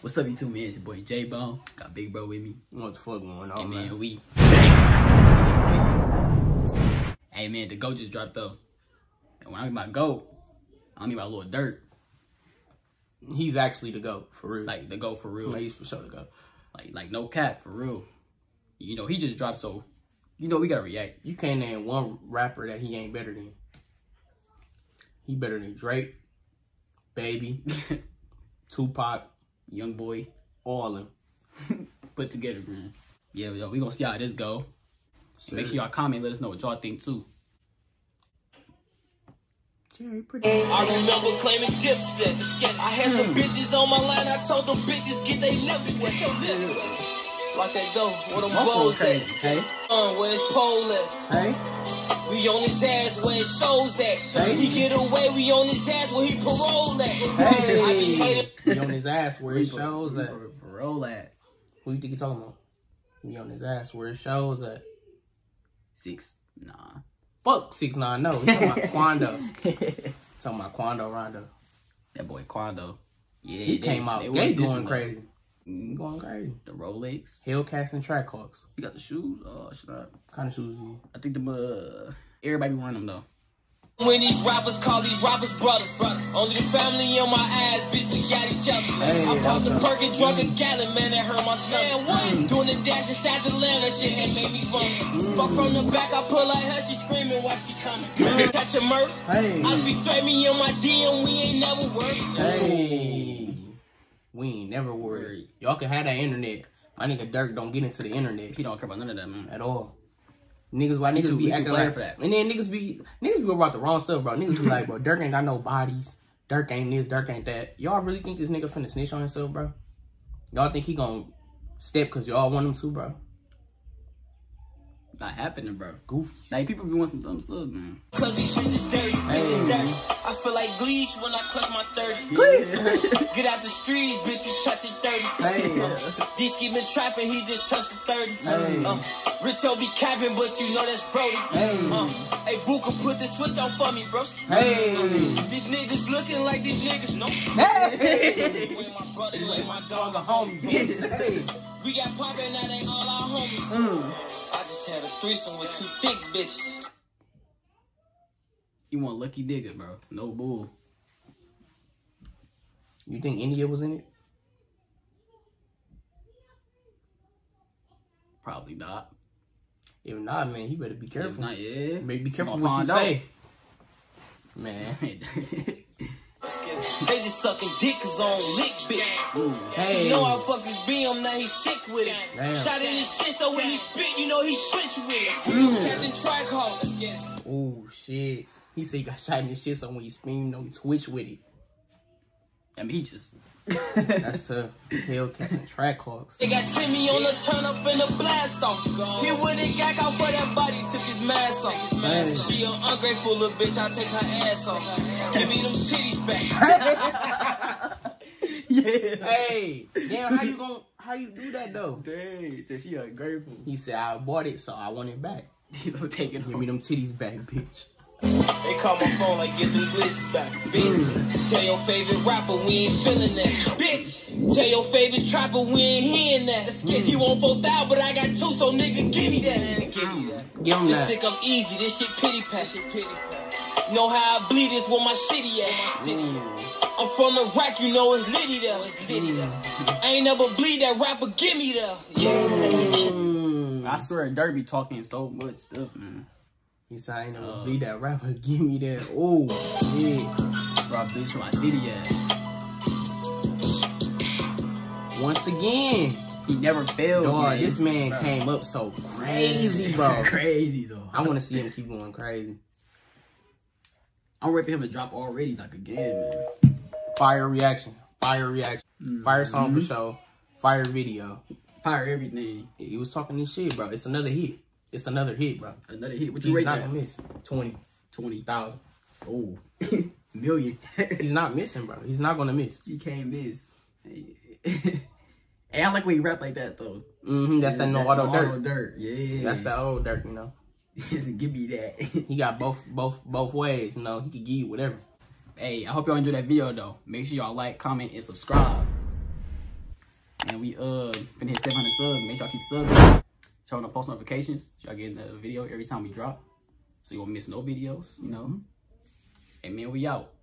What's up, YouTube, man? It's your boy J-Bone. Got Big Bro with me. What the fuck going on, Hey, man, we... Hey, man, the GOAT just dropped up. And when I mean by GOAT, I don't mean by Lil Durk. He's actually the GOAT, for real. Like, the GOAT for real. He's for sure the GOAT. Like no cap, for real. You know, he just dropped, so, you know, we gotta react. You can't name one rapper that he ain't better than. He better than Drake, Baby, Tupac, Young Boy. all of them. Put together, man. Yeah, yo, we gonna see how this go. Make sure y'all comment, let us know what y'all think, too. Jerry, pretty. I remember claiming Dipset. I had some bitches on my line. I told them bitches get they lips wet. Like that though, where them balls at? Hey, Where his pole at? hey, We on his ass where his shows at. Hey. He get away, we on his ass where he parole at. hey. I be hating. He on his ass where his shows at. Parole at Who you think he talking about? He on his ass where his shows at. 6. Nah. Fuck 6ix9ine, no. He talking about Quando. Talking about Quando Rondo. That boy Quando. Yeah, He came out gay going crazy. Going crazy. The Rolex. Hellcats and Trackhawks. You got the shoes? Oh, should I? What kind of shoes you? I think everybody be wearing them though. When these rappers call these rappers brothers. Only the family on my ass, bitch, we got each other. Hey, I popped the that's perk and drunk a gallon, man, that hurt my stomach. Doing the dash inside the land, that shit had made me fun. Fuck from the back, I pull like her, she screaming while she coming. Catch a murder. Hey. I be threatening me on my DM, we ain't never worked. Hey. We ain't never worried. Y'all can have that internet. My nigga Dirk don't get into the internet He don't care about none of that, man. at all. Niggas, why niggas too- be we too acting player like for that. And then niggas be about the wrong stuff, bro. Niggas be like, bro, Dirk ain't got no bodies. Dirk ain't this, Dirk ain't that. Y'all really think this nigga finna snitch on himself, bro? Y'all think he gonna step cause y'all want him to, bro? Not happening, bro. Goofy. Like, people be wanting some dumb stuff, man. Cause these bitches dirty, bitches dirty. I feel like Gleesh when I clutch my 30. Get out the streets, bitches touching 30. Hey. D-Ski been trapping, he just touched the 30. Hey. Richo be capping, but you know that's Brody. Hey. Hey, Booka, put the switch on for me, bro. Hey. These niggas looking like these niggas, no. Hey. With my brother, with my dog, Homie, bitch. Hey. we got poppin', now they all our homies. I just had a threesome with 2 thick bitches. You want Lucky Digger, bro. No bull. You think India was in it? Probably not. If not, man, you better be If careful. not, yeah. Be careful Somebody what you find out. say. Man. They just sucking dick cause I don't lick, bitch. Hey. You know how fuck this BM, now he sick with it. Damn. Shot in his shit, so when he spit, you know he twitch with it. Cats in track house, let's get it. Oh, shit. He said he got shot in his shit, so when he spin, you know, he twitch with it. I mean, he just... That's tough. Hellcats and Trackhawks. They got Timmy on the turn up in the blast off. Hit with a gack out for that body, took his mask off. Hey. She an ungrateful little bitch, I take her ass off. Give me them titties back. Yeah. Hey, damn, how you do that though? Dang. Said she ungrateful. He said, I bought it, so I want it back. He's gonna take it Give home. me them titties back, bitch. They call my phone like get them glitches back. Bitch, tell your favorite rapper we ain't feeling that. Bitch, tell your favorite trapper we ain't hearing that. Let's get you on 4,000, but I got 2, so nigga give me that. Give me that. Give him This that. stick up easy, this shit pity pat. Know how I bleed this where my city at. I'm from the rack, you know it's litty there. I ain't never bleed that rapper, give me that. I swear, Dirk be talking so much stuff, man. He said, I ain't never be that rapper. Give me that. Oh, shit. Bro, bitch from my city, yeah. Once again, He never failed, dog, man. this man Bro. came up so crazy, bro. Crazy, though. I want to see him keep going crazy. I'm ready for him to drop already, like, again, man. Fire reaction. Fire reaction. Fire song for sure. Fire video. Fire everything. He was talking this shit, bro. It's another hit. It's another hit, bro. Another hit. What you He's rate not that? gonna miss. 20. 20,000. 20,000. Oh. Million. He's not missing, bro. He's not gonna miss. He can't miss. Hey, I like when you rap like that, though. That's that no auto dirt. Dirt. Yeah. That's that old dirt, you know. Give me that. He got both ways, you know. He could give you whatever. Hey, I hope y'all enjoyed that video, though. Make sure y'all like, comment, and subscribe. we finna hit 700 subs. Make sure y'all keep subbing. Turn on post notifications. So y'all getting the video every time we drop. So you won't miss no videos, you know. And man, we out.